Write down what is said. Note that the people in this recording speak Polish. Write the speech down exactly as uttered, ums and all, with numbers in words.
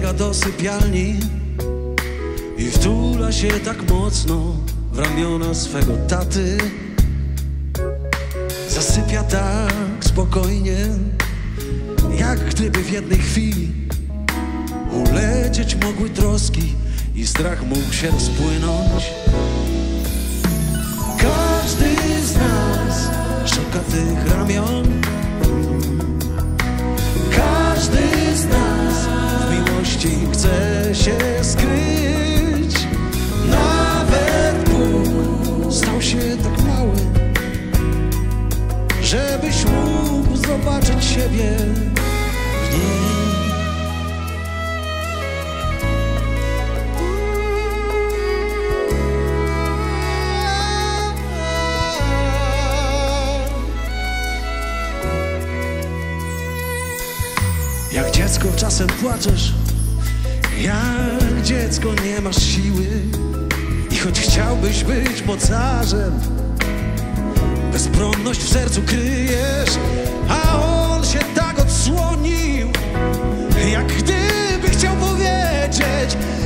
dobiega do sypialni i wtula się tak mocno w ramiona swego taty. Zasypia tak spokojnie, jak gdyby w jednej chwili ulecieć mogły troski i strach mógł się rozpłynąć. Każdy z nas szuka tych ramion, każdy z nas w miłości chce się skryć. Nawet Bóg stał się tak mały, żebyś mógł zobaczyć siebie w nim. Jak dziecko czasem płaczesz, jak dziecko nie masz siły i choć chciałbyś być mocarzem, bezbronność w sercu kryjesz, a on się tak odsłonił, jak gdyby chciał powiedzieć: